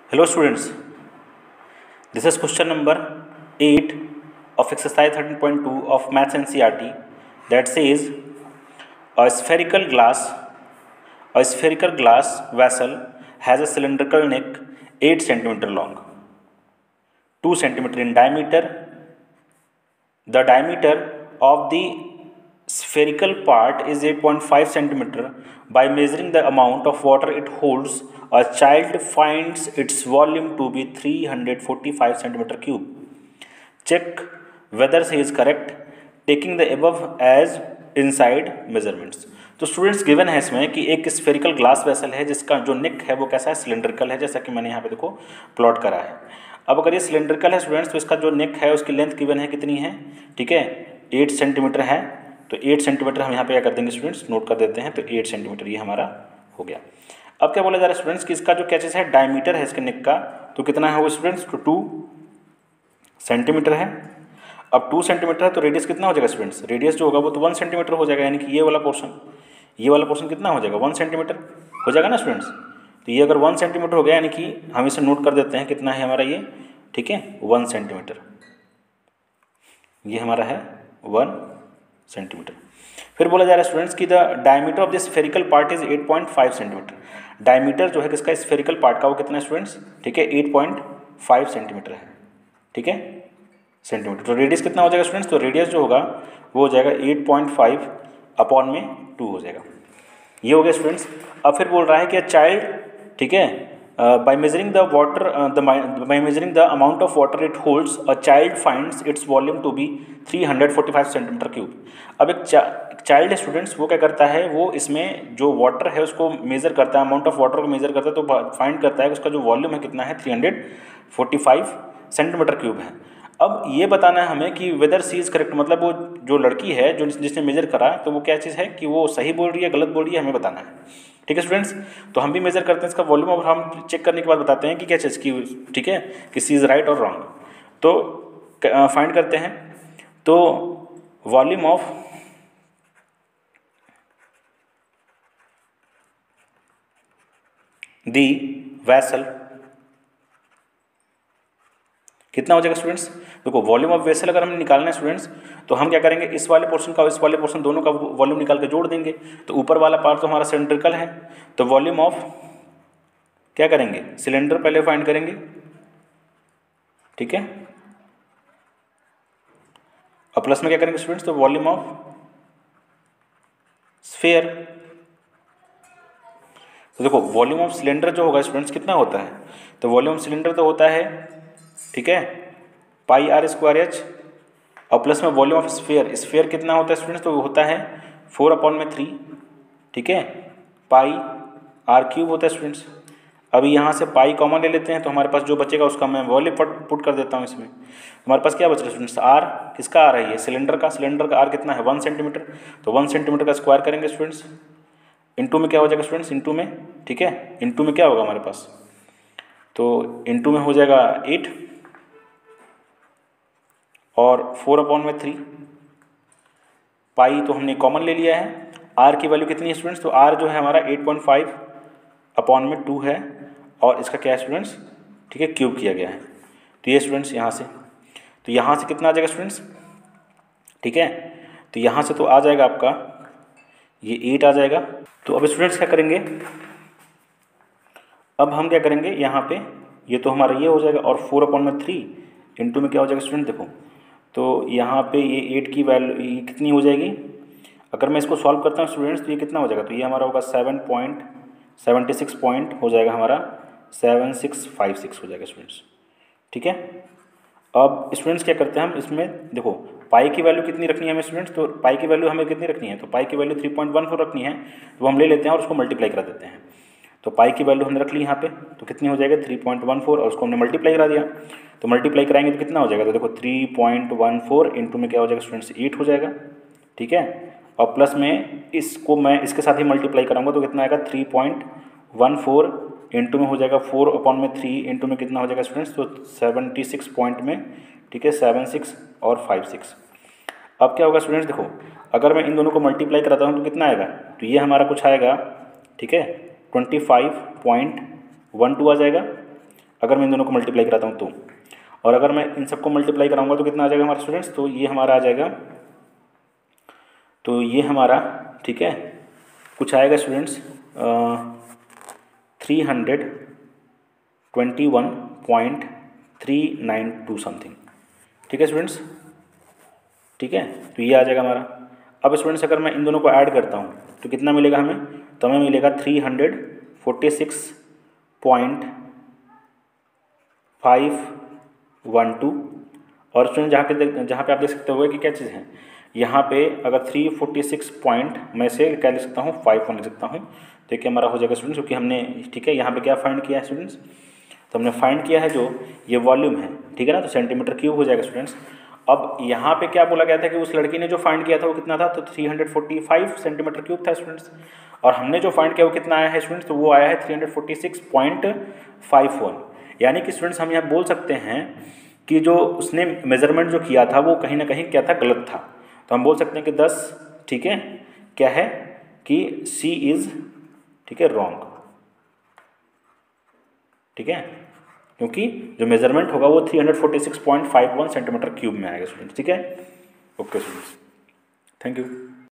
Hello students, this is question number 8 of exercise 13.2 of Maths NCERT that says a spherical glass vessel has a cylindrical neck 8 cm long, 2 cm in diameter. The diameter of the spherical part is 8.5 cm. By measuring the amount of water it holds, a child finds its volume to be 345 cm cube. Check whether he is correct, taking the above as inside measurements. तो students given है इसमें कि एक spherical glass vessel है जिसका जो नेक है वो कैसा है, सिलेंड्रिकल है, जैसा कि मैंने यहाँ पे देखो प्लॉट करा है। अब अगर ये सिलेंड्रिकल है स्टूडेंट्स तो इसका जो नेक है उसकी लेंथ गिवन है कितनी है, ठीक है, 8 सेंटीमीटर है। तो 8 सेंटीमीटर हम यहाँ पे क्या कर देंगे स्टूडेंट्स, नोट कर देते हैं। तो 8 सेंटीमीटर ये हमारा हो गया। अब क्या बोला जा रहा है स्टूडेंट्स कि इसका जो क्या चीज़ है, डायमीटर है इसके नेक का, तो कितना है वो स्टूडेंट्स, तो 2 सेंटीमीटर है। अब 2 सेंटीमीटर है तो रेडियस कितना हो जाएगा स्टूडेंट्स, रेडियस जो होगा वो तो 1 सेंटीमीटर हो जाएगा, यानी कि ये वाला पोर्शन कितना हो जाएगा, 1 सेंटीमीटर हो जाएगा ना स्टूडेंट्स। तो ये अगर 1 सेंटीमीटर हो गया यानी कि हम इसे नोट कर देते हैं कितना है हमारा ये, ठीक है, 1 सेंटीमीटर। ये हमारा है 1 सेंटीमीटर। फिर बोला जा रहा है स्टूडेंट्स कि the diameter of this spherical part is 8.5 centimetre. Diameter जो है किसका, स्फेरिकल पार्ट का, वो कितना है स्टूडेंट्स, ठीक है, 8.5 सेंटीमीटर है, ठीक है, सेंटीमीटर। तो रेडियस कितना हो जाएगा स्टूडेंट्स, तो रेडियस जो होगा वो हो जाएगा 8.5 अपॉन में 2 हो जाएगा। ये हो गया स्टूडेंट्स। अब फिर बोल रहा है कि अ चाइल्ड, ठीक है, by measuring the amount of water it holds a child finds its volume to be 345 centimetre cube. अब एक चाइल्ड स्टूडेंट्स वो क्या करता है, वो इसमें जो वाटर है उसको मेज़र करता है, अमाउंट ऑफ वाटर को मेज़र करता है, तो फाइंड करता है कि उसका जो वॉल्यूम है कितना है, 345 सेंटीमीटर क्यूब है। अब ये बताना है हमें कि वेदर सी इज़ करेक्ट, मतलब वो जो लड़की है जो जिसने मेजर करा तो वो क्या चीज़ है कि वो सही बोल रही है गलत बोल रही है, हमें बताना है, ठीक है स्टूडेंट्स। तो हम भी मेजर करते हैं इसका वॉल्यूम और हम चेक करने के बाद बताते हैं कि क्या चीज़ की, ठीक है, कि सी इज़ राइट और रॉन्ग। तो फाइंड करते हैं। तो वॉल्यूम ऑफ दी वैसल कितना हो जाएगा स्टूडेंट्स, देखो वॉल्यूम ऑफ वेसल अगर हमें निकालना है स्टूडेंट्स तो हम क्या करेंगे, इस वाले पोर्शन का इस वाले पोर्शन दोनों का वॉल्यूम निकाल के जोड़ देंगे। तो ऊपर वाला पार्ट तो हमारा सिलेंड्रिकल है, तो वॉल्यूम ऑफ क्या करेंगे, सिलेंडर पहले फाइंड करेंगे, ठीक है, और प्लस में क्या करेंगे स्टूडेंट्स, तो वॉल्यूम ऑफ स्फीयर। तो देखो वॉल्यूम ऑफ सिलेंडर जो होगा स्टूडेंट्स कितना होता है, तो वॉल्यूम ऑफ सिलेंडर तो होता है, ठीक है, पाई आर स्क्वायर एच, और प्लस में वॉल्यूम ऑफ स्फीयर कितना होता है स्टूडेंट्स, तो वो होता है 4/3, ठीक है, पाई आर क्यूब होता है स्टूडेंट्स। अभी यहाँ से पाई कॉमन ले लेते हैं तो हमारे पास जो बचेगा उसका मैं वॉल्यूम पुट कर देता हूँ इसमें। हमारे पास क्या बच रहा है स्टूडेंट्स, आर किसका आ रहा है, ये सिलेंडर का आर कितना है 1 सेंटीमीटर। तो 1 सेंटीमीटर का स्क्वायर करेंगे स्टूडेंट्स, इंटू में क्या हो जाएगा स्टूडेंट्स, इंटू में, ठीक है, इंटू में क्या होगा हमारे पास, तो इंटू में हो जाएगा 8 और 4/3, पाई तो हमने कॉमन ले लिया है। आर की वैल्यू कितनी है स्टूडेंट्स, तो आर जो है हमारा 8.5/2 है, और इसका क्या है स्टूडेंट्स, ठीक है, क्यूब किया गया है। तो ये स्टूडेंट्स यहाँ से, तो यहाँ से कितना आ जाएगा स्टूडेंट्स, ठीक है, तो यहाँ से तो आ जाएगा आपका ये 8 आ जाएगा। तो अब स्टूडेंट्स क्या करेंगे, अब हम क्या करेंगे यहाँ पे, ये तो हमारा ये हो जाएगा, और 4/3 इंटू में क्या हो जाएगा स्टूडेंट, देखो तो यहाँ पे ये 8 की वैल्यू ये कितनी हो जाएगी, अगर मैं इसको सॉल्व करता हूँ स्टूडेंट्स तो ये कितना हो जाएगा, तो ये हमारा होगा 7.76 पॉइंट हो जाएगा हमारा, 7656 हो जाएगा स्टूडेंट्स, ठीक है। अब स्टूडेंट्स क्या करते हैं हम इसमें, देखो पाई की वैल्यू कितनी रखनी है हमें स्टूडेंट्स, तो पाई की वैल्यू हमें कितनी रखनी है, तो पाई की वैल्यू 3.14 रखनी है, तो हम ले लेते हैं और उसको मल्टीप्लाई करा देते हैं। तो पाई की वैल्यू हमने रख ली यहाँ पे, तो कितनी हो जाएगा 3.14, और उसको हमने मल्टीप्लाई करा दिया, तो मल्टीप्लाई कराएंगे तो कितना हो जाएगा, तो देखो 3.14 इंटू में क्या हो जाएगा स्टूडेंट्स 8 हो जाएगा, ठीक है, और प्लस में इसको मैं इसके साथ ही मल्टीप्लाई कराऊंगा तो कितना आएगा 3.14 इंटू में हो जाएगा 4/3 इंटू में कितना हो जाएगा स्टूडेंट्स, तो 76 पॉइंट में, ठीक है, 76 और 56। अब क्या होगा स्टूडेंट्स, देखो अगर मैं इन दोनों को मल्टीप्लाई कराता हूँ तो कितना आएगा, तो ये हमारा कुछ आएगा, ठीक है, 25.12 आ जाएगा, अगर मैं इन दोनों को मल्टीप्लाई कराता हूँ तो, और अगर मैं इन सबको मल्टीप्लाई कराऊंगा तो कितना आ जाएगा हमारे स्टूडेंट्स, तो ये हमारा आ जाएगा, तो ये हमारा ठीक है कुछ आएगा स्टूडेंट्स 321.392 समथिंग। ठीक है स्टूडेंट्स, ठीक है, तो ये आ जाएगा हमारा। अब स्टूडेंट्स अगर मैं इन दोनों को ऐड करता हूँ तो कितना मिलेगा हमें, तो हमें मिलेगा 346.512। और स्टूडेंट जहाँ पे आप देख सकते हो कि क्या चीज़ है, यहाँ पे अगर 346 पॉइंट मैं से क्या लिख सकता हूँ 51 लिख सकता हूँ, तो क्या हमारा हो जाएगा स्टूडेंट्स, क्योंकि हमने ठीक है यहाँ पे क्या फाइंड किया है स्टूडेंट्स, तो हमने फाइंड किया है जो ये वॉल्यूम है, ठीक है ना, तो सेंटीमीटर क्यूब हो जाएगा स्टूडेंट्स। अब यहाँ पे क्या बोला गया था कि उस लड़की ने जो फाइंड किया था वो कितना था, तो 345 सेंटीमीटर क्यूब था स्टूडेंट्स, और हमने जो फाइंड किया वो कितना आया है स्टूडेंट्स, तो वो आया है 346.51। यानी कि स्टूडेंट्स हम यहाँ बोल सकते हैं कि जो उसने मेजरमेंट जो किया था वो कहीं ना कहीं क्या था, गलत था। तो हम बोल सकते हैं कि 10 ठीक है क्या है कि सी इज़ ठीक है रॉन्ग, ठीक है, क्योंकि जो मेजरमेंट होगा वो 346.51 सेंटीमीटर क्यूब में आएगा स्टूडेंट्स। ठीक है, ओके स्टूडेंट्स, थैंक यू।